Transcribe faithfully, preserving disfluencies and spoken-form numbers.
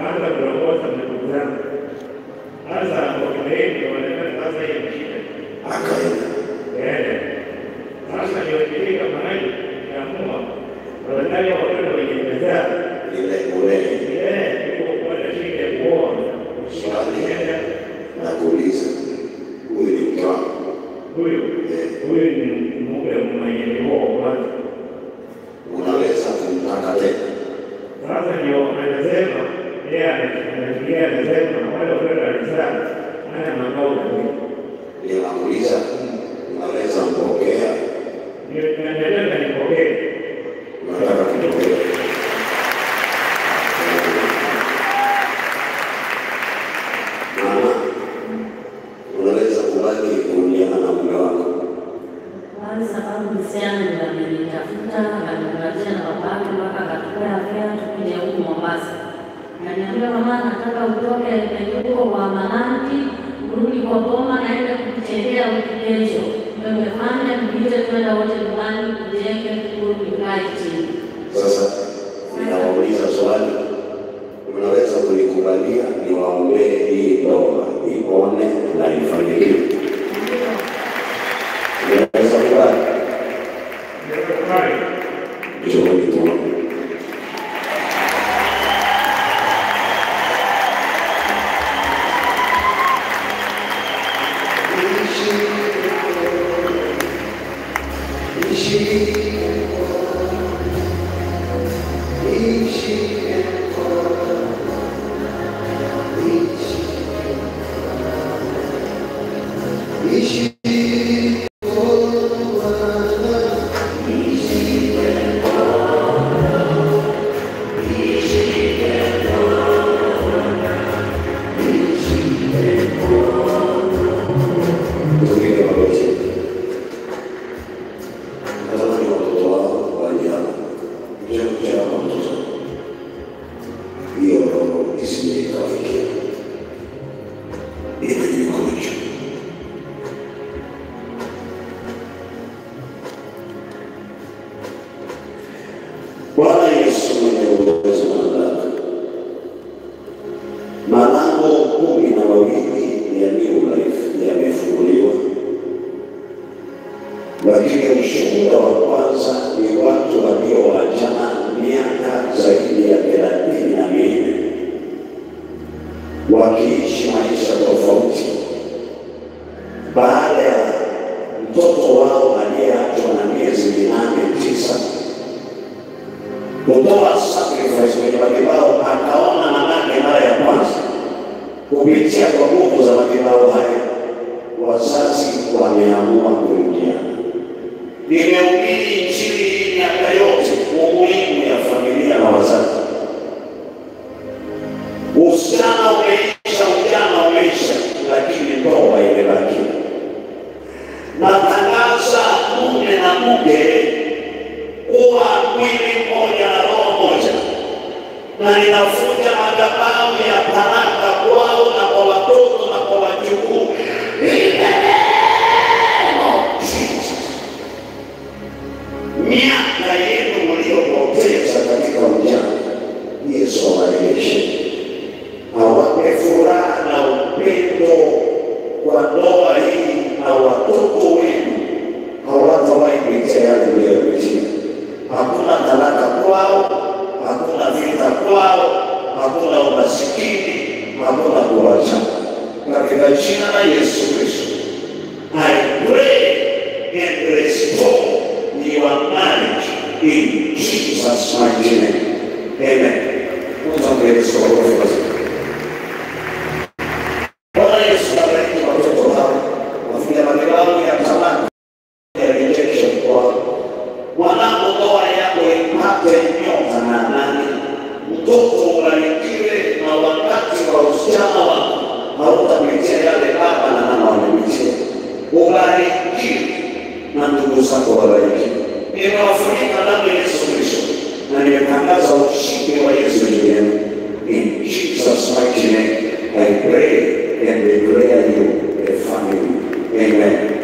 wakaanza kuongoza ndugu zangu. Sasa wakilendi wanaenda sasa hiyo shida. Akaenda. Eh. Sasa ndio kilika mahali ya Mungu. Wanataka watoto wenye meza. Ile kule. Eh, kwa kwa shida ya kuoa. Swali na kuuliza. Huyu ni mke wangu. Huyu. Huyu ni mume mwenye roho. Unaweza kumtaka tena. Sasa ndio anasema yeye anafikiria anasema wale watoto alizaa ana makao kabisa. Ninakuuliza unaweza mpokea? Ndio nataka nipokee. Unataka kupokea? Mama, unaweza kubaki kuoleana na mume wako? Kwa sababu msichana ndio amenitafuta, akanipatia na babake mpaka akatupea fare tukuje huku Mombasa. Ananiambia mama, nataka utoke huko kwa Mananti, urudi kwa boma naenda kutembea wiki kesho. Ndio nimefanya tupite kwenda wote nyumbani tujenge kurudi kae chini. Sasa ninawauliza swali, unaweza kunikubalia niwaombee hii ndoa ipone na ifanikiwe? Unaweza kubali? Njooni tuone. Bwana Yesu mwenye uwezo na mamlaka, malango kumi na mawili ya New Life yamefunguliwa, lakini ushuhuda wa kwanza ni watu walioachana miaka zaidi ya thelathini na minne wakiishi maisha tofauti baada ya mtoto wao aliyeachwa na miezi minane tisa kutoa sacrifice kwenye madhabahu, akaona manake mara ya kwanza. Kupitia kwa nguvu za madhabahu haya, wazazi wameamua kurudiana. Nimehubiri injili miaka yote, umuhimu ya familia na wazazi. Usichana umeisha, ujana umeisha, lakini ndoa imebaki. Natangaza mume na mke kuwa mwili mmoja na roho moja, na ninafuta madhabahu ya talaka kwao na kwa watoto na kwa wajukuu. Miaka yenu mliopoteza katika ujana, Yesu awarejeshe, awape furaha na upendo kwa ndoa hii na watoto wenu. Hawatawahi kuitia yale mliyopitia. Hakuna talaka kwao, hakuna vita kwao, hakuna umasikini, hakuna kuacha. Katika jina la Yesu Kristo, I pray and restore your marriage in Jesus' mighty name. Amen. Utampeleka kwa Yesu. Bwana Yesu abariki watoto hao, wafikia madhabahu ya talaka ya rejection kwa wanao. Ndoa yako ipate nyota na nani, mtoto ubarikiwe, na wakati wa usichana wako hautapitia yale baba na mama wamepitia. Ubarikiwe na ndugu zako wabarikiwe. Nimewafunika damu ya Yesu Kristo na nimetangaza ushindi wa Yesu juu yenu. In Jesus' mighty name I pray and declare you a family. Amen.